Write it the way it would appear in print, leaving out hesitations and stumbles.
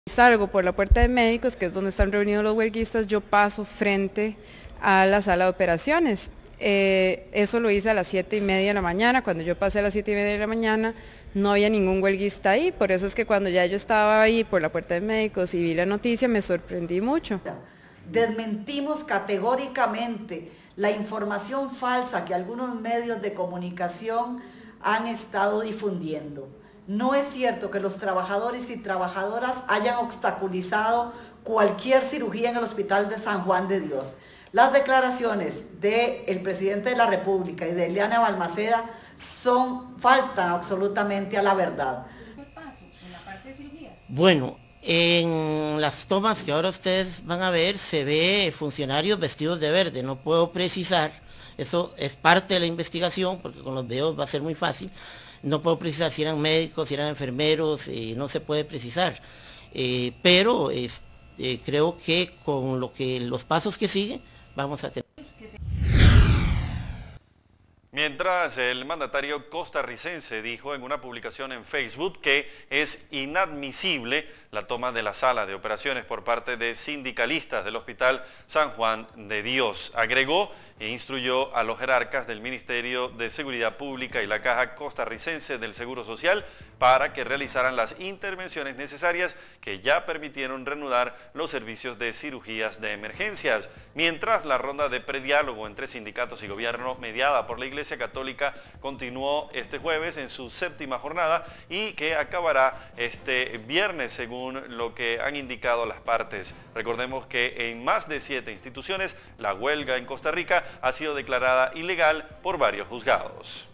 Salgo por la puerta de médicos, que es donde están reunidos los huelguistas, yo paso frente a la sala de operaciones. Eso lo hice a las 7:30 de la mañana. Cuando yo pasé a las 7:30 de la mañana no había ningún huelguista ahí, por eso es que cuando ya yo estaba ahí por la puerta de médicos y vi la noticia me sorprendí mucho. Desmentimos categóricamente la información falsa que algunos medios de comunicación han estado difundiendo. No es cierto que los trabajadores y trabajadoras hayan obstaculizado cualquier cirugía en el Hospital de San Juan de Dios. Las declaraciones del presidente de la República y de Eliana Balmaceda faltan absolutamente a la verdad. Bueno, en las tomas que ahora ustedes van a ver se ve funcionarios vestidos de verde. No puedo precisar, eso es parte de la investigación porque con los videos va a ser muy fácil. No puedo precisar si eran médicos, si eran enfermeros, no se puede precisar. Pero creo que con los pasos que siguen vamos a tener. Mientras, el mandatario costarricense dijo en una publicación en Facebook que es inadmisible la toma de la sala de operaciones por parte de sindicalistas del Hospital San Juan de Dios. Agregó e instruyó a los jerarcas del Ministerio de Seguridad Pública y la Caja Costarricense del Seguro Social para que realizaran las intervenciones necesarias que ya permitieron reanudar los servicios de cirugías de emergencias. Mientras, la ronda de prediálogo entre sindicatos y gobierno mediada por la Iglesia Católica continuó este jueves en su 7ª jornada y que acabará este viernes según lo que han indicado las partes. Recordemos que en más de 7 instituciones la huelga en Costa Rica ha sido declarada ilegal por varios juzgados.